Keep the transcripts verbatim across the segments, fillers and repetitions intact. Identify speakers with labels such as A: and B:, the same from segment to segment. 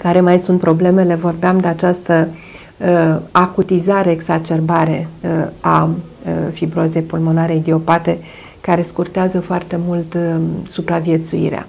A: Care mai sunt problemele? Vorbeam de această uh, acutizare, exacerbare uh, a uh, fibrozei pulmonare idiopate, care scurtează foarte mult uh, supraviețuirea.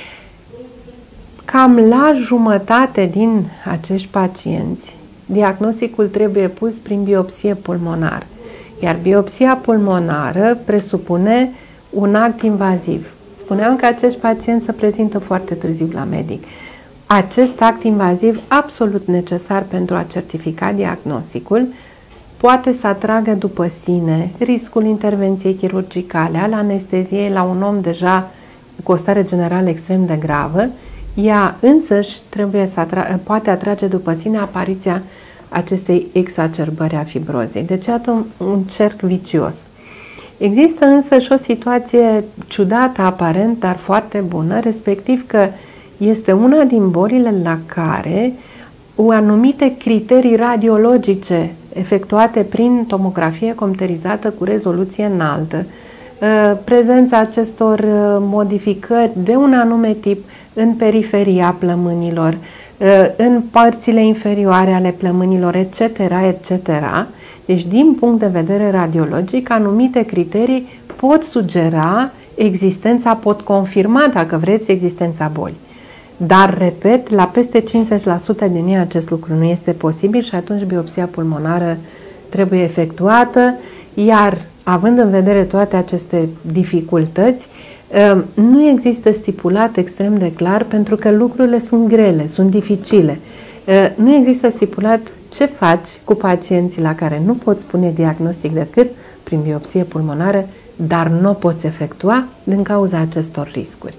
A: Cam la jumătate din acești pacienți, diagnosticul trebuie pus prin biopsie pulmonară, iar biopsia pulmonară presupune un act invaziv. Spuneam că acești pacienți se prezintă foarte târziu la medic. Acest act invaziv, absolut necesar pentru a certifica diagnosticul, poate să atragă după sine riscul intervenției chirurgicale, al anesteziei la un om deja cu o stare generală extrem de gravă. Ea însăși trebuie să atra- poate atrage după sine apariția acestei exacerbări a fibrozei. Deci, iată un, un cerc vicios. Există însă și o situație ciudată aparent, dar foarte bună, respectiv că este una din bolile la care anumite criterii radiologice efectuate prin tomografie computerizată cu rezoluție înaltă, prezența acestor modificări de un anume tip în periferia plămânilor, în părțile inferioare ale plămânilor, et cetera, et cetera. Deci, din punct de vedere radiologic, anumite criterii pot sugera existența, pot confirma, dacă vreți, existența bolii. Dar, repet, la peste cincizeci la sută din ei acest lucru nu este posibil și atunci biopsia pulmonară trebuie efectuată, iar, având în vedere toate aceste dificultăți, nu există stipulat extrem de clar, pentru că lucrurile sunt grele, sunt dificile. Nu există stipulat ce faci cu pacienții la care nu poți pune diagnostic decât prin biopsie pulmonară, dar nu o poți efectua din cauza acestor riscuri.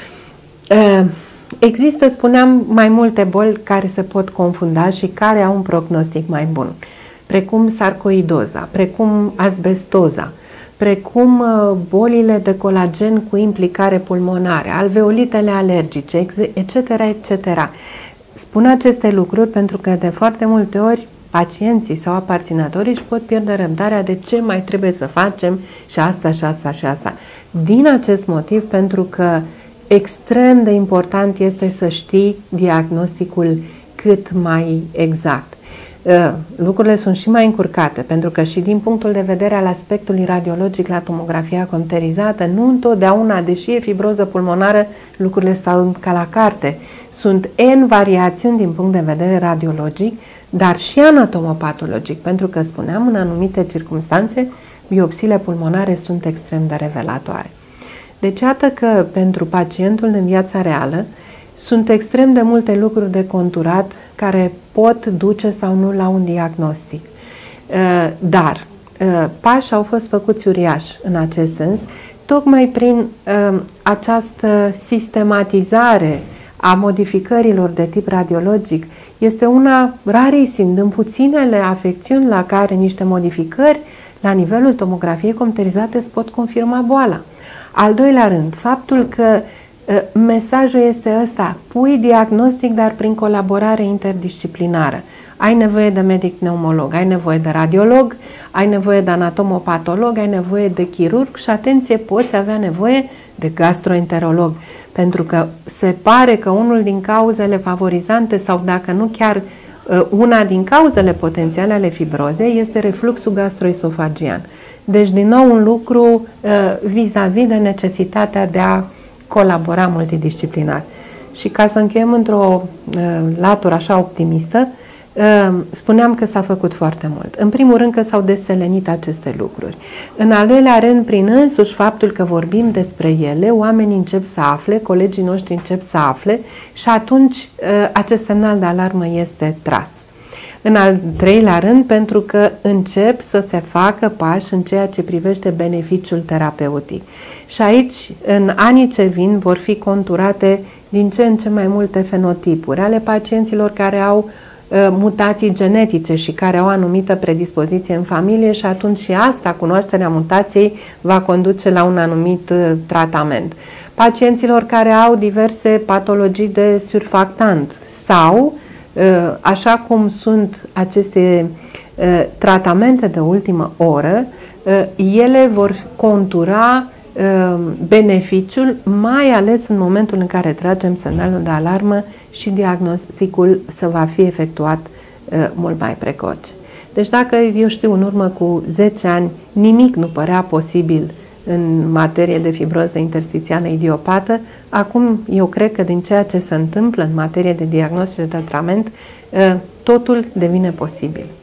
A: Există, spuneam, mai multe boli care se pot confunda și care au un prognostic mai bun, precum sarcoidoza, precum asbestoza, precum bolile de colagen cu implicare pulmonare, alveolitele alergice, et cetera, et cetera. Spun aceste lucruri pentru că de foarte multe ori pacienții sau aparținătorii își pot pierde răbdarea de ce mai trebuie să facem și asta și asta și asta. Din acest motiv, pentru că extrem de important este să știi diagnosticul cât mai exact. Lucrurile sunt și mai încurcate, pentru că și din punctul de vedere al aspectului radiologic la tomografia computerizată, nu întotdeauna, deși e fibroză pulmonară, lucrurile stau ca la carte. Sunt N variațiuni din punct de vedere radiologic, dar și anatomopatologic, pentru că, spuneam, în anumite circunstanțe, biopsiile pulmonare sunt extrem de revelatoare. Deci, iată că pentru pacientul din viața reală sunt extrem de multe lucruri de conturat care pot duce sau nu la un diagnostic. Dar pași au fost făcuți uriași în acest sens, tocmai prin această sistematizare a modificărilor de tip radiologic. Este una rarisim, din puținele afecțiuni la care niște modificări la nivelul tomografiei computerizate îți pot confirma boala. Al doilea rând, faptul că mesajul este ăsta: pui diagnostic, dar prin colaborare interdisciplinară. Ai nevoie de medic pneumolog, ai nevoie de radiolog, ai nevoie de anatomopatolog, ai nevoie de chirurg și, atenție, poți avea nevoie de gastroenterolog. Pentru că se pare că unul din cauzele favorizante, sau dacă nu chiar una din cauzele potențiale ale fibrozei, este refluxul gastroesofagian. Deci, din nou, un lucru vis-a-vis de necesitatea de a colabora multidisciplinar. Și ca să încheiem într-o latură așa optimistă, spuneam că s-a făcut foarte mult. În primul rând că s-au deselenit aceste lucruri. În al doilea rând, prin însuși faptul că vorbim despre ele, oamenii încep să afle, colegii noștri încep să afle și atunci acest semnal de alarmă este tras. În al treilea rând, pentru că încep să se facă pași în ceea ce privește beneficiul terapeutic. Și aici, în anii ce vin, vor fi conturate din ce în ce mai multe fenotipuri ale pacienților care au mutații genetice și care au o anumită predispoziție în familie și atunci și asta, cunoașterea mutației, va conduce la un anumit tratament. Pacienților care au diverse patologii de surfactant sau, așa cum sunt aceste tratamente de ultimă oră, ele vor contura beneficiul, mai ales în momentul în care tragem semnalul de alarmă și diagnosticul să va fi efectuat mult mai precoce. Deci dacă, eu știu, în urmă cu zece ani nimic nu părea posibil în materie de fibroză interstițială idiopată, acum eu cred că din ceea ce se întâmplă în materie de diagnostic și de tratament, totul devine posibil.